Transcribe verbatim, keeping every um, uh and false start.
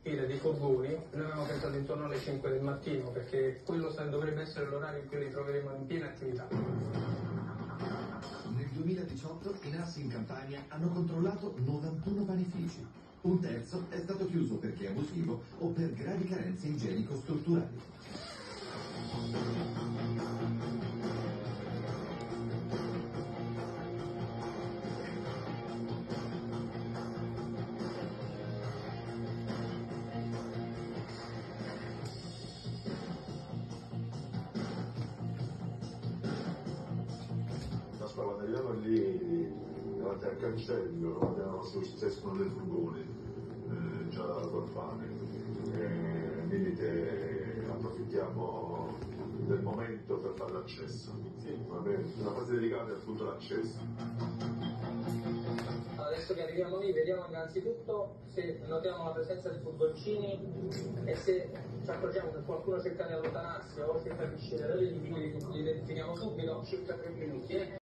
dei furgoni. Noi avevamo pensato intorno alle cinque del mattino, perché quello dovrebbe essere l'orario in cui li troveremo in piena attività. Nel duemiladiciotto i NAS in Campania hanno controllato novantuno panifici. Un terzo è stato chiuso perché abusivo o per gravi carenze igienico-strutturali. Quando arriviamo lì davanti al cancello abbiamo si escono dei furgoni eh, già col fame, e quindi approfittiamo del momento per fare l'accesso. Sì. Va bene? Una fase delicata è appunto l'accesso. Adesso che arriviamo lì vediamo innanzitutto se notiamo la presenza di furgoncini e se ci accorgiamo che qualcuno cerca di allontanarsi o cerca di uscire da lì, li identifichiamo subito, circa tre minuti. Eh?